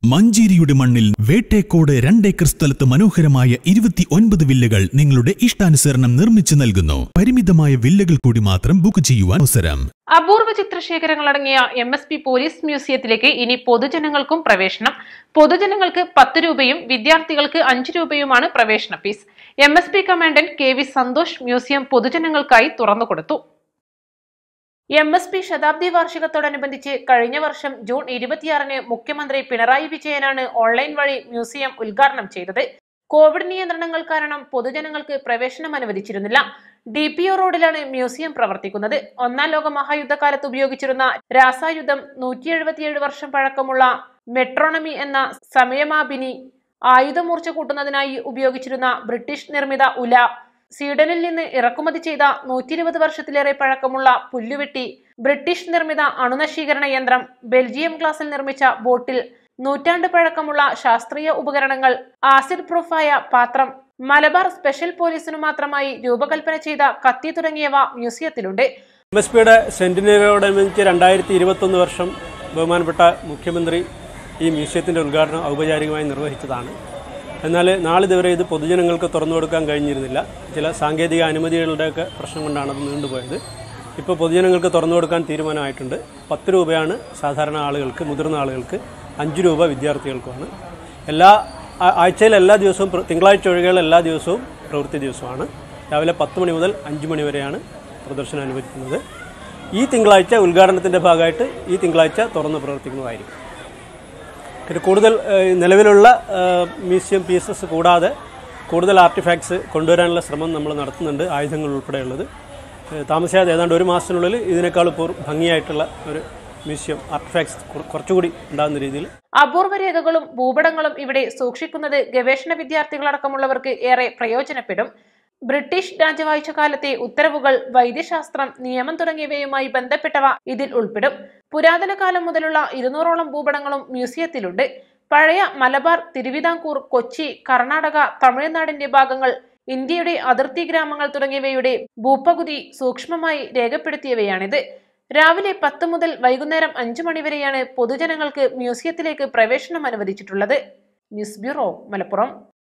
മഞ്ചേരിയുടെ മണ്ണിൽ വേട്ടേക്കോട് 2 ഏക്കർ സ്ഥലത്ത് മനോഹരമായ 29 വില്ലകൾ നിങ്ങളുടെ ഇഷ്ടാനുസരണം നിർമ്മിച്ചു നൽകുന്നു. പരിമിതമായ വില്ലകൾ കൂടി മാത്രം ബുക്ക് ചെയ്യുവാൻ അവസരം. അപൂർവ ചിത്രശേഖരങ്ങളടങ്ങിയ MSP പോലീസ് മ്യൂസിയത്തിലേക്ക് ഇനി പൊതുജനങ്ങൾക്കും പ്രവേശനം. പൊതുജനങ്ങൾക്ക് 10 രൂപയും വിദ്യാർത്ഥികൾക്ക് 5 രൂപയുമാണ് പ്രവേശന fees. MSP commandant KV Santhosh museum പൊതുജനങ്ങൾക്കായി തുറന്നുകൊടുത്തു. MSP ശതാബ്ദി വാർഷികത്തോടനുബന്ധിച്ച് കഴിഞ്ഞ വർഷം ജൂൺ 26-ന് മുഖ്യമന്ത്രി പിണറായി വിജയനാണ് ഓൺലൈൻ വഴി മ്യൂസിയം ഉദ്ഘാടനം ചെയ്തത്. കോവിഡ് നിയന്ത്രണങ്ങൾ കാരണം പൊതുജനങ്ങൾക്ക് പ്രവേശനം അനുവദിച്ചിരുന്നില്ല. DPO റോഡിലാണ് മ്യൂസിയം പ്രവർത്തിക്കുന്നത്. ഒന്നാം ലോക മഹായുദ്ധകാലത്ത് ഉപയോഗിച്ചിരുന്ന രാസായുധം, 177 വർഷം പഴക്കമുള്ള മെട്രോണമി എന്ന സമയമാപിനി, ആയുധമൂർച്ച കൂട്ടുന്നതിനായി ഉപയോഗിച്ചിരുന്ന ബ്രിട്ടീഷ് നിർമ്മിത ഉല, സ്വീഡനിൽ നിന്ന് ഇറക്കുമതി ചെയ്ത 120 വർഷത്തിലേറെ പഴക്കമുള്ള പുല്ലുവെട്ടി, ബ്രിട്ടീഷ് നിർമ്മിത അണുനശീകരണ യന്ത്രം, ബെൽജിയം ഗ്ലാസിൽ നിർമ്മിച്ച ബോട്ടിൽ, നൂറ്റാണ്ട് പഴക്കമുള്ള ശാസ്ത്രീയ ഉപകരണങ്ങൾ, ആസിഡ് പ്രൂഫായ പാത്രം, മലബാർ സ്പെഷ്യൽ പോലീസിനു മാത്രമായി രൂപകൽപ്പന ചെയ്ത കത്തി തുടങ്ങിയവ മ്യൂസിയത്തിലുണ്ട്. MSPയുടെ സെന്റിനറിയോടനുബന്ധിച്ച് 2021 വർഷം ബഹുമാനപ്പെട്ട മുഖ്യമന്ത്രി ഈ മ്യൂസിയത്തിന്റെ ഉദ്ഘാടനം ഔപചാരികമായി നിർവഹിച്ചതാണ്. എന്നാൽ നാളിതുവരെ ഇത് പൊതുജനങ്ങൾക്ക് തുറന്നു കൊടുക്കാൻ കഴിഞ്ഞിരുന്നില്ല. ചില സാങ്കേതിക അനുമതികളുടെയൊക്കെ പ്രശ്നം കൊണ്ടാണ് അത് നീണ്ടുപോയത്. ഇപ്പോൾ പൊതുജനങ്ങൾക്ക് തുറന്നു കൊടുക്കാൻ തീരുമാനമായിട്ടുണ്ട്. 10 രൂപയാണ് സാധാരണ ആളുകൾക്ക്, മുതിർന്ന ആളുകൾക്ക്, 5 രൂപ വിദ്യാർത്ഥികൾക്കുമാണ്. ആഴ്ചയിൽ എല്ലാ ദിവസവും, തിങ്കളാഴ്ച ഒഴികെയുള്ള എല്ലാ ദിവസവും പ്രവൃത്തി ദിവസമാണ്. രാവിലെ 10 മണി മുതൽ 5 മണി വരെയാണ് പ്രദർശനം അനുവദിക്കുന്നത്. ഈ തിങ്കളാഴ്ച ഉദ്ഘാടനത്തിൻ്റെ ഭാഗമായിട്ട് ഈ തിങ്കളാഴ്ച തുറന്ന് പ്രവർത്തിക്കുന്നതായിരിക്കും. കൂടുതൽ നിലവിലുള്ള മ്യൂസിയം പീസസ് കൂടാതെ കൂടുതൽ ആർട്ടിഫാക്ട്സ് കൊണ്ടുവരാനുള്ള ശ്രമം നമ്മൾ നടത്തുന്നുണ്ട്, ആയുധങ്ങൾ ഉൾപ്പെടെയുള്ളത്. താമസിയാതെ ഏതാണ്ട് 1 മാസത്തിനുള്ളിൽ ഇതിനേക്കാൾ ഭംഗിയായിട്ടുള്ള ഒരു മ്യൂസിയം ആർട്ടിഫാക്ട്സ് കുറച്ചുകൂടി ഉണ്ടാകുന്ന രീതിയിൽ. അപൂർവ രേഖകളും ഭൂപടങ്ങളും ഇവിടെ സൂക്ഷിക്കുന്നത് ഗവേഷണ വിദ്യാർത്ഥികളടക്കമുള്ളവർക്ക് ഏറെ പ്രയോജനപ്പെടും. ബ്രിട്ടീഷ് രാജവാഴ്ച കാലത്തെ ഉത്തരവുകൾ, വൈദ്യശാസ്ത്രം, നിയമം തുടങ്ങിയവയുമായി ബന്ധപ്പെട്ടവ ഇതിൽ ഉൾപ്പെടും. പുരാതന കാലം മുതലുള്ള 200ഓളം ഭൂപടങ്ങളും മ്യൂസിയത്തിലുണ്ട്. പഴയ മലബാർ, തിരുവിതാംകൂർ, കൊച്ചി, കർണാടക, തമിഴ്നാടിന്റെ ഭാഗങ്ങൾ, ഇന്ത്യയുടെ അതിർത്തി ഗ്രാമങ്ങൾ തുടങ്ങിയവയുടെ ഭൂപകുതി സൂക്ഷ്മമായി രേഖപ്പെടുത്തിയവയാണിത്. രാവിലെ 10 മുതൽ വൈകുന്നേരം 5 മണി വരെയാണ് പൊതുജനങ്ങൾക്ക് മ്യൂസിയത്തിലേക്ക് പ്രവേശനം അനുവദിച്ചിട്ടുള്ളത്. News bureau, Malappuram.